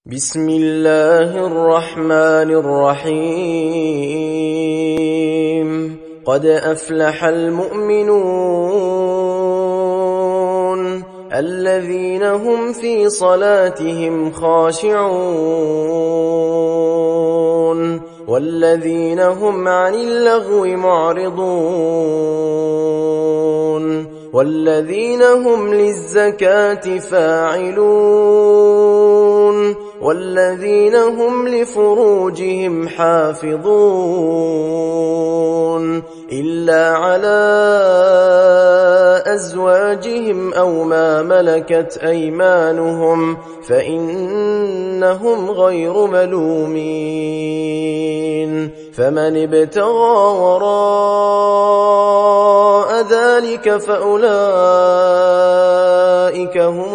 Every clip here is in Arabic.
بسم الله الرحمن الرحيم قد أفلح المؤمنون الذين هم في صلاتهم خاشعون والذين هم عن اللغو معرضون والذين هم للزكاة فاعلون والذين هم لفروجهم حافظون إلا على أزواجهم أو ما ملكت أيمانهم فإنهم غير ملومين فمن ابتغى وراء ذلك فأولئك هم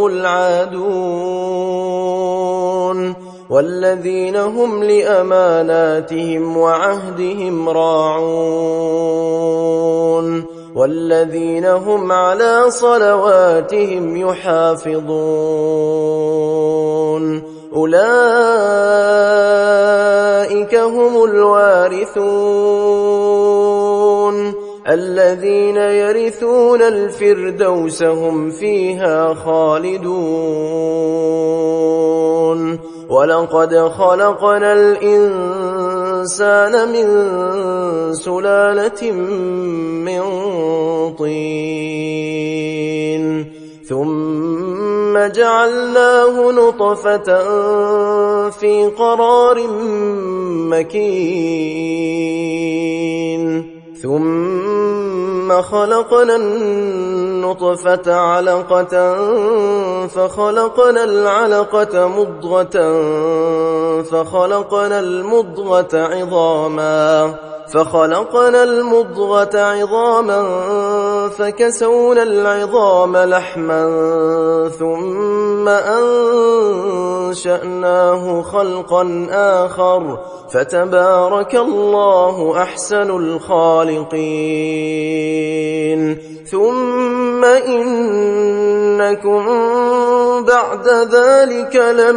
العادون والذين هم لأماناتهم وعهدهم راعون والذين هم على صلواتهم يحافظون أولئك هم الوارثون الذين يرثون الفردوس هم فيها خالدون ولقد خلقنا الإنسان من سلالة من طين ثم جعلناه نطفة في قرار مكين ثم خلقنا النطفة علقة فخلقنا العلقة مضغة فخلقنا المضغة عظاما فكسونا العظام لحما ثم أنشأناه خلقا آخر فتبارك الله أحسن الخالقين ثم إنكم بعد ذلك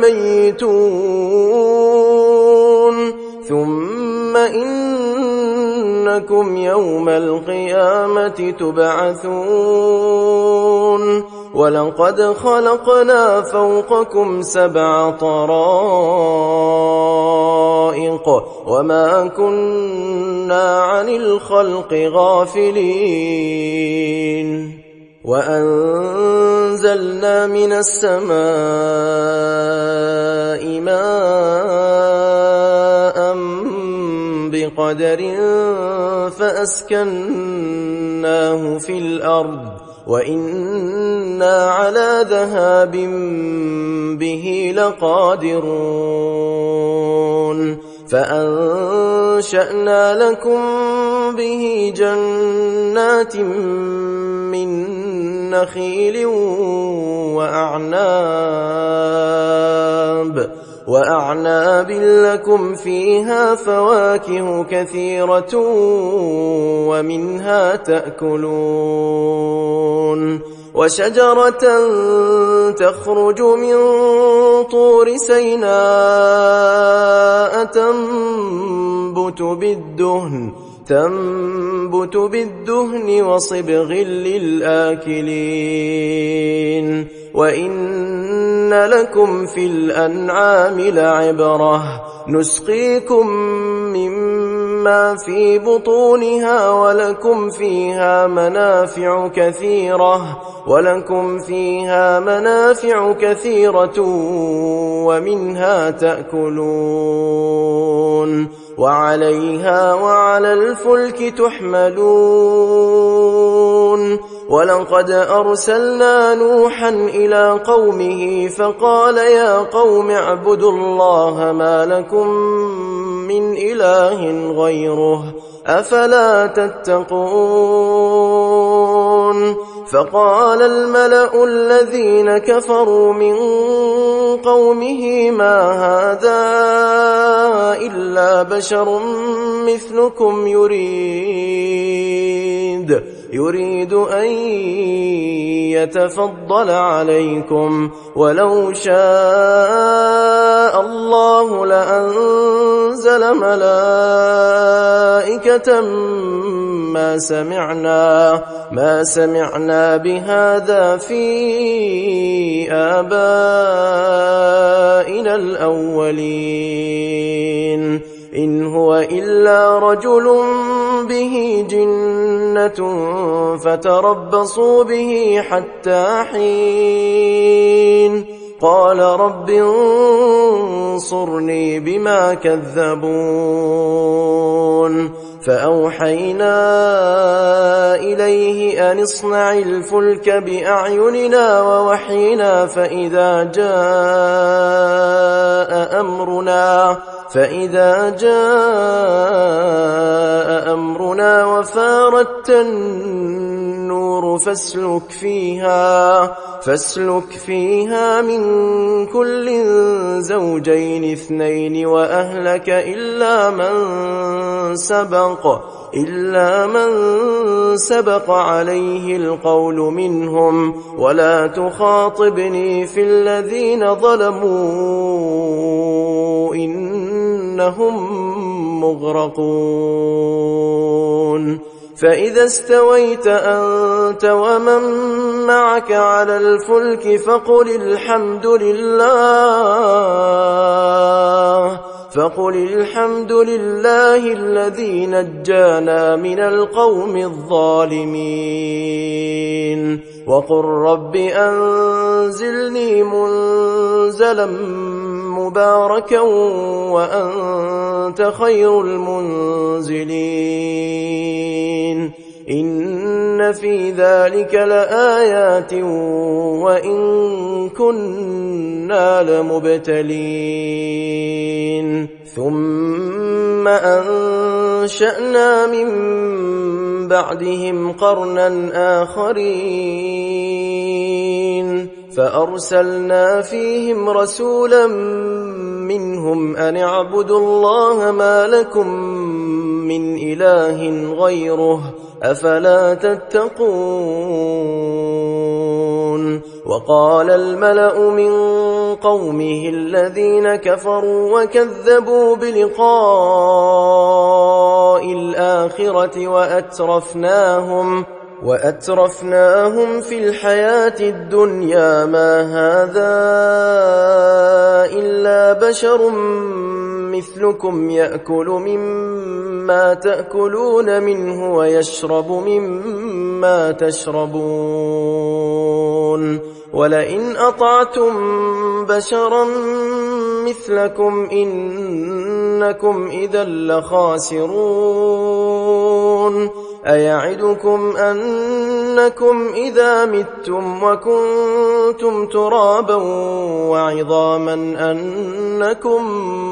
لميتون ثم إنكم يوم القيامة تبعثون ولقد خلقنا فوقكم 7 طرائق وما كنا عن الخلق غافلين وأنزلنا من السماء ماء بقدر فأسكناه في الأرض وإنا على ذهاب به لقادرون فأنشأنا لكم به جنات من نخيل وأعناب لكم فيها فواكه كثيرة ومنها تأكلون وشجرة تخرج من طور سيناء تنبت بالدهن وصبغ للآكلين وإن لكم في الأنعام لعبرة نسقيكم مما في بطونها ولكم فيها منافع كثيرة ومنها تأكلون وعليها وعلى الفلك تحملون ولقد أرسلنا نوحا إلى قومه فقال يا قوم اعبدوا الله ما لكم من إله غيره أفلا تتقون فقال الملأ الذين كفروا من قومه ما هذا إلا بشر مثلكم يريد أن يتفضل عليكم ولو شاء لأنزل ملائكة ما سمعنا بهذا في آبائنا الأولين إن هو إلا رجل به جنة فتربصوا به حتى حين قال رب انصرني بما كذبون فأوحينا إليه أن اصنع الفلك بأعيننا ووحينا فإذا جاء أمرنا وفاردت النور فاسلك فيها من كل زوجين اثنين وأهلك إلا من سبق عليه القول منهم ولا تخاطبني في الذين ظلموا إنهم مغرقون فإذا استويت أنت ومن معك على الفلك فقل الحمد لله الذي نجانا من القوم الظالمين وقل رب أنزلني منزلا مباركا وأنت خير المنزلين إن في ذلك لآيات وإن كنا لمبتلين ثم أنشأنا من بعدهم قرنا آخرين فأرسلنا فيهم رسولا منهم أن اعبدوا الله ما لكم من إله غيره أفلا تتقون وقال الملأ من قومه الذين كفروا وكذبوا بلقاء الآخرة وأترفناهم في الحياة الدنيا ما هذا إلا بشر مثلكم يأكل مما تأكلون منه ويشرب مما تشربون ولئن أطعتم بشرا مثلكم إنكم إذا لخاسرون أيعدكم أنكم إذا متم وكنتم ترابا وعظاما أنكم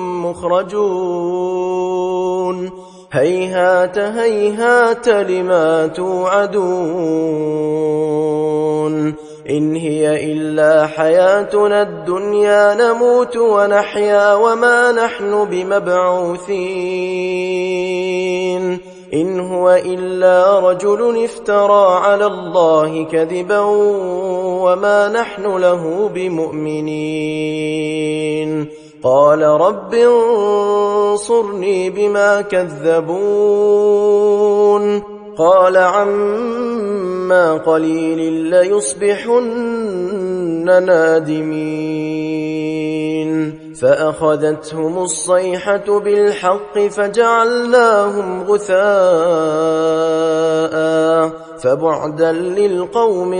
مخرجون هيهات هيهات لما توعدون إن هي إلا حياتنا الدنيا نموت ونحيا وما نحن بمبعوثين إن هو إلا رجل افترى على الله كذبا وما نحن له بمؤمنين قال رب انصرني بما كذبون قال عما قليل ليصبحن نادمين فأخذتهم الصيحة بالحق فجعلناهم غثاء فبعدا للقوم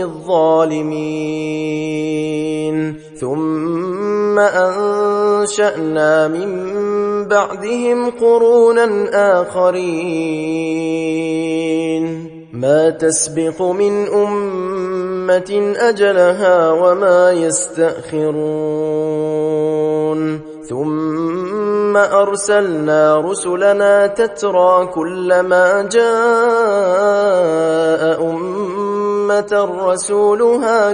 الظالمين ثم أنشأنا من بعدهم قرونا آخرين ما تسبق من أمة أجلها وما يستأخرون ثم أرسلنا رسلنا تترى كلما جاء أمة رسولها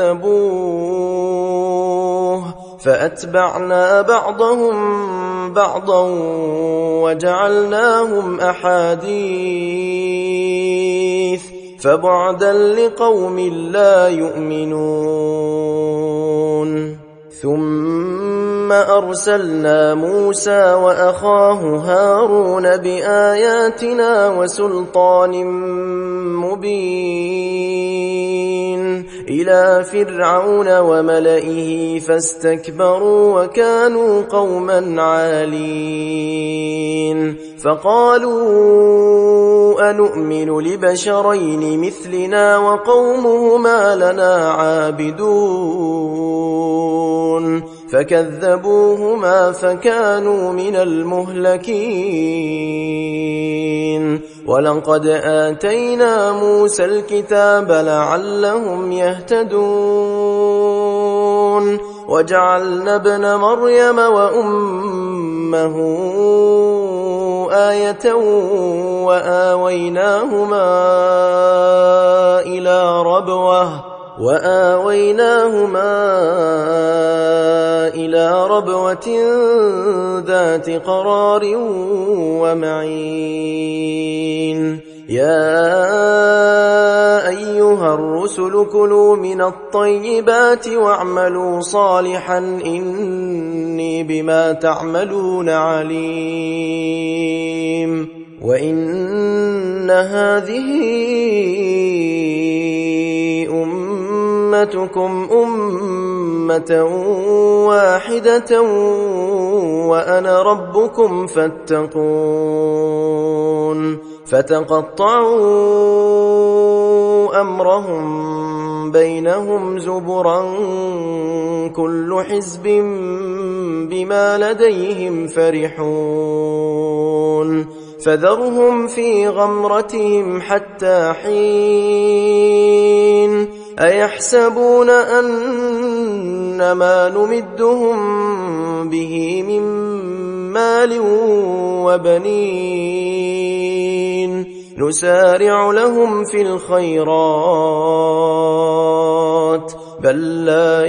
كذبوه فأتبعنا بعضهم بعضا وجعلناهم أحاديث فبعدا لقوم لا يؤمنون ثم ثم أرسلنا موسى وأخاه هارون بآياتنا وسلطان مبين إلى فرعون وملئه فاستكبروا وكانوا قوما عالين فقالوا أنؤمن لبشرين مثلنا وقومهما لنا عابدون فكذبوهما فكانوا من المهلكين ولقد آتينا موسى الكتاب لعلهم يهتدون وجعلنا ابن مريم وأمه آية وآويناهما إلى ربوة ذات قرار ومعين يا أيها الرسل كلوا من الطيبات واعملوا صالحا إني بما تعملون عليم وإن هذه أمتكم أمة واحدة وأنا ربكم فاتقون فتقطعوا أمرهم بينهم زبرا كل حزب بما لديهم فرحون فذرهم في غمرتهم حتى حين أيحسبون أن ما نمدهم به من مال وبنين نسارع لهم في الخيرات بل لا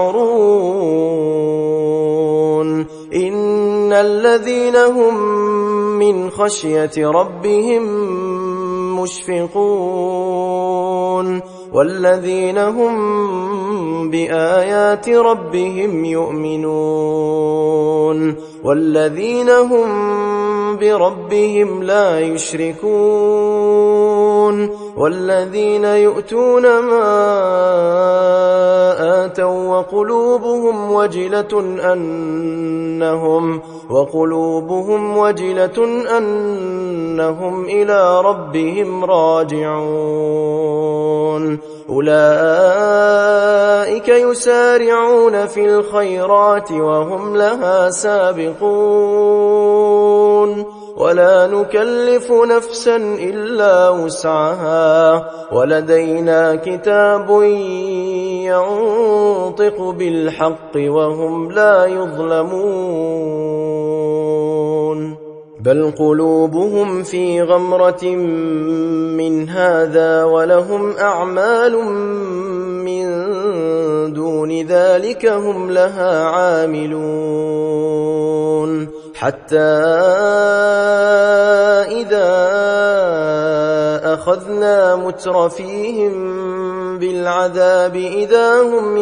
يشعرون إن الذين هم من خشية ربهم مشفقون والذين هم بآيات ربهم يؤمنون والذين هم بربهم لا يشركون والذين يؤتون ما آتوا وقلوبهم وجلة أنهم إلى ربهم راجعون أولئك يسارعون في الخيرات وهم لها سابقون ولا نكلف نفسا إلا وسعها ولدينا كتاب ينطق بالحق وهم لا يظلمون بل قلوبهم في غمرة من هذا ولهم أعمال من دون ذلك هم لها عاملون حتى إذا أخذنا مترفيهم بالعذاب إذا هم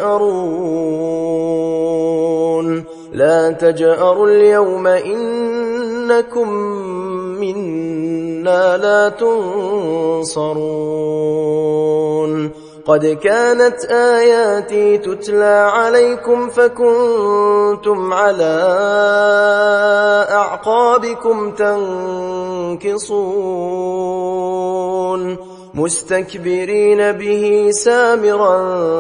يجأرون لا تجأروا اليوم إنكم منا لا تنصرون قد كانت آياتي تتلى عليكم فكنتم على أعقابكم تنكصون مستكبرين به سامرا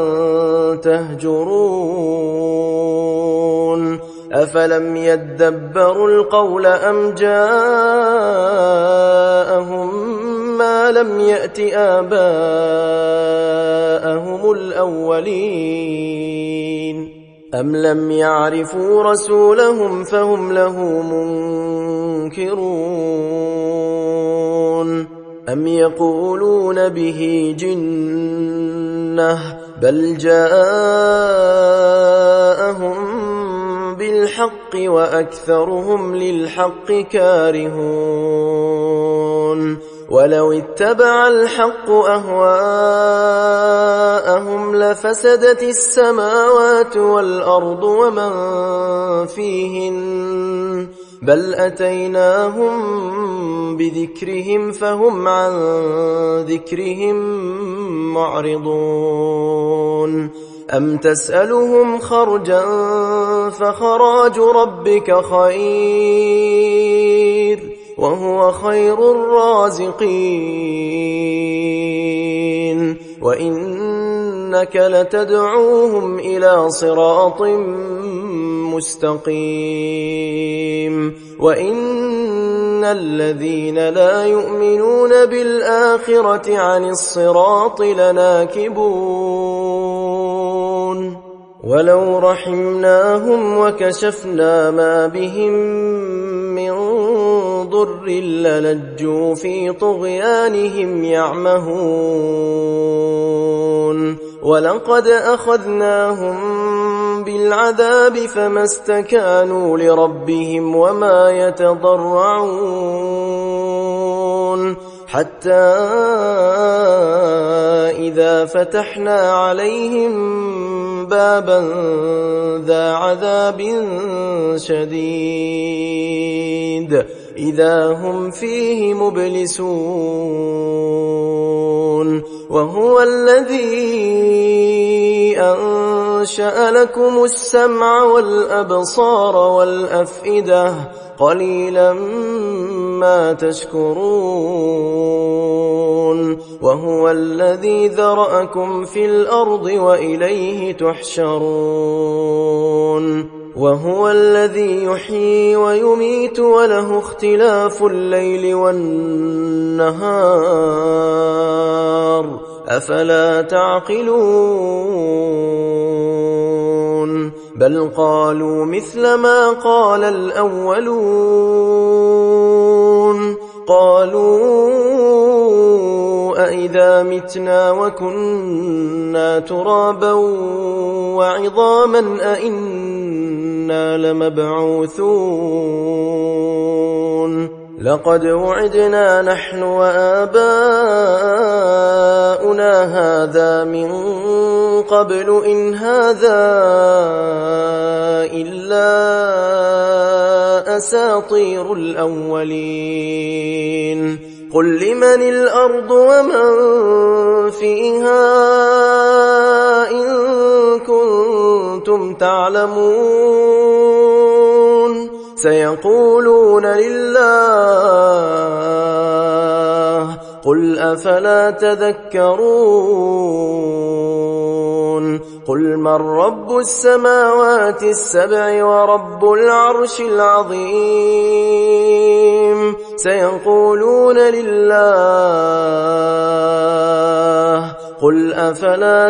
تهجرون أفلم يدبروا القول أم جاءهم ما لم يأت آباءهم الأولين أم لم يعرفوا رسولهم فهم له منكرون أم يقولون به جنة بل جاءهم بالحق وأكثرهم للحق كارهون ولو اتبع الحق أهواءهم لفسدت السماوات والأرض ومن فيهن بل أتيناهم بذكرهم فهم عن ذكرهم معرضون أم تسألهم خرجا فخراج ربك خير وهو خير الرازقين وإنك لتدعوهم إلى صراط مستقيم وإن الذين لا يؤمنون بالآخرة عن الصراط لناكبون ولو رحمناهم وكشفنا ما بهم من ضر للجوا في طغيانهم يعمهون ولقد أخذناهم بالعذاب فما استكانوا لربهم وما يتضرعون حتى إذا فتحنا عليهم بابا ذا عذاب شديد إذا هم فيه مبلسون وهو الذي أنشأ لكم السمع والأبصار والأفئدة قليلا ما تشكرون وهو الذي ذرأكم في الأرض وإليه تحشرون وهو الذي يحيي ويميت وله اختلاف الليل والنهار أفلا تعقلون بل قالوا مثل ما قال الأولون قالوا أإذا متنا وكنا ترابا وعظاما أإنا لمبعوثون لقد وعدنا نحن وآباؤنا هذا من قبل إن هذا إلا أساطير الأولين قل لمن الأرض ومن فيها إن كنتم تعلمون سيقولون لله قل أفلا تذكرون قل من رب السماوات السبع ورب العرش العظيم سيقولون لله قل أفلا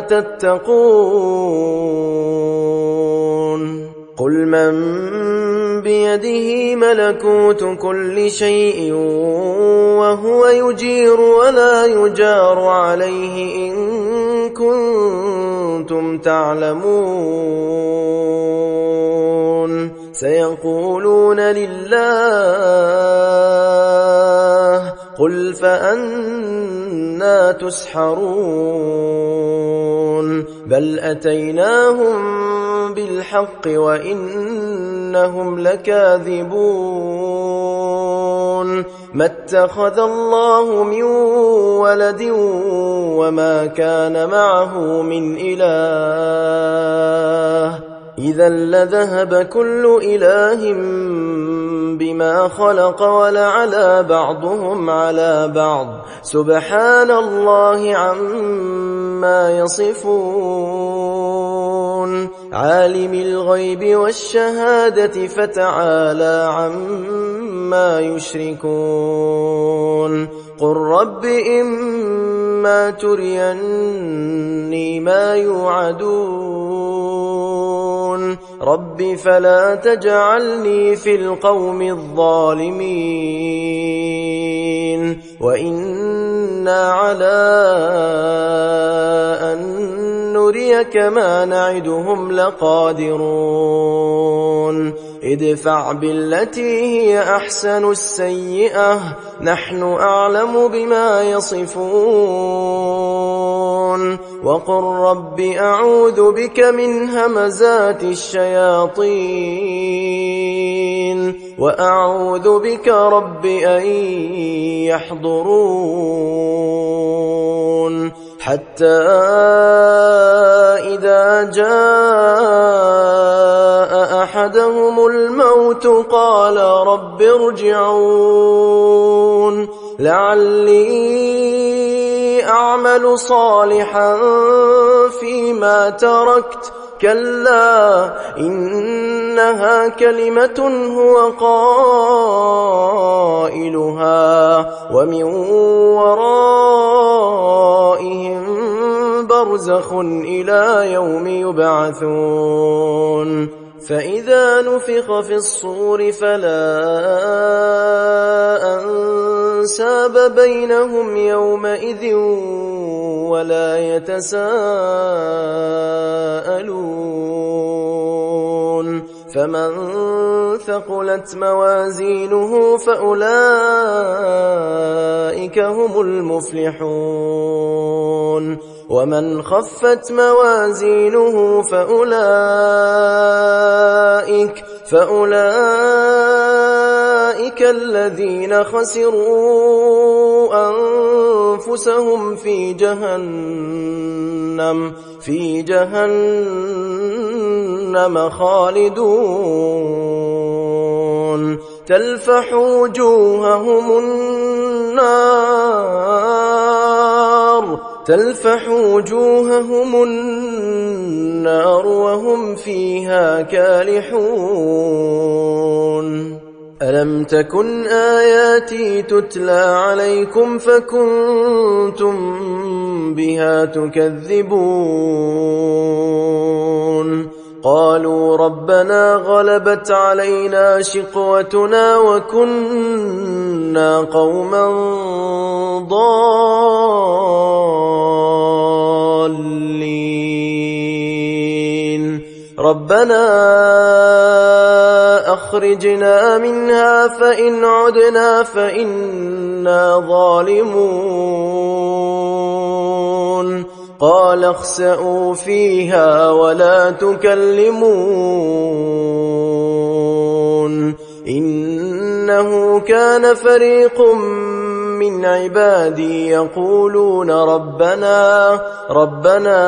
تتقون قل من بيده ملكوت كل شيء وهو يجير ولا يجار عليه إن كنتم تعلمون سيقولون لله قل فأنى تسحرون بل أتيناهم بالحق وإنهم لكاذبون ما اتخذ الله من ولد وما كان معه من إله إذا لذهب كل إله بما خلق ولعلى بعضهم على بعض سبحان الله عما يصفون عالم الغيب والشهادة فتعالى عما يشركون قل رب إما تريني ما يوعدون رب فلا تجعلني في القوم الظالمين وإنا على أن نريك ما نعدهم لقادرون ادفع بالتي هي أحسن السيئة نحن أعلم بما يصفون وقل رب أعوذ بك من همزات الشياطين وأعوذ بك رب أن يحضرون حتى إذا جاء أحدهم الموت قال رب ارجعون لعلي أعمل صالحا فيما تركت كلا إنها كلمة هو قائلها ومن ورائهم برزخ إلى يوم يبعثون فإذا نفخ في الصور فلا أنساب بينهم يومئذ ولا يتساءلون فمن ثقلت موازينه فأولئك هم المفلحون ومن خفت موازينه فأولئك الذين خسروا أنفسهم في جهنم خالدون تلفح وجوههم النار وهم فيها كالحون ألم تكن آياتي تتلى عليكم فكنتم بها تكذبون قالوا ربنا غلبت علينا شقوتنا وكنا قوما ضالين ربنا أخرجنا منها فإن عدنا فإنا ظالمون قال اخسئوا فيها ولا تكلمون إنه كان فريق من عبادي يقولون ربنا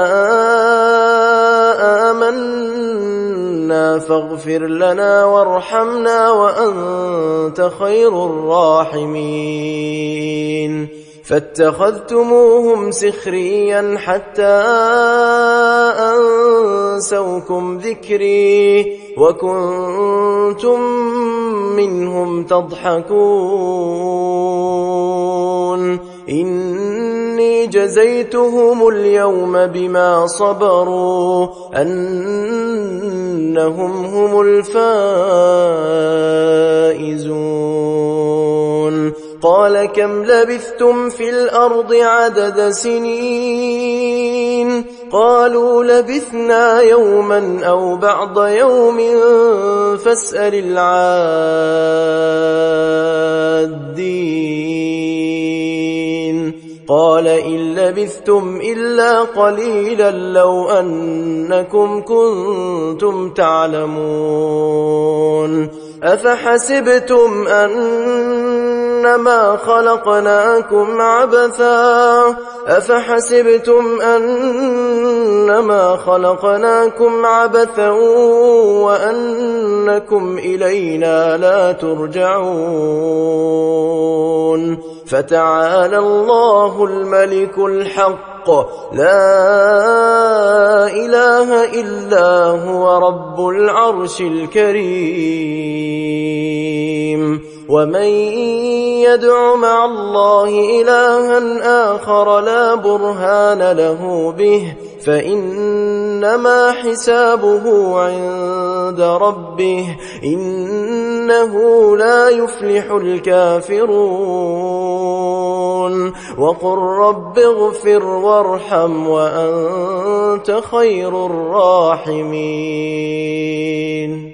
آمنا فاغفر لنا وارحمنا وأنت خير الراحمين فاتخذتموهم سخريا حتى أنسوكم ذكري وكنتم منهم تضحكون إني جزيتهم اليوم بما صبروا أنهم هم الفائزون قال كم لبثتم في الأرض عدد سنين قالوا لبثنا يوما أو بعض يوم فاسأل العادين قال إن لبثتم إلا قليلا لو أنكم كنتم تعلمون أفحسبتم أنما خلقناكم عبثا وأنكم إلينا لا ترجعون فتعالى الله الملك الحق لا إله إلا هو رب العرش الكريم ومن يدع مع الله إلها آخر لا برهان له به فإنما حسابه عند ربه إنه لا يفلح الكافرون وقل رب اغفر وارحم وأنت خير الراحمين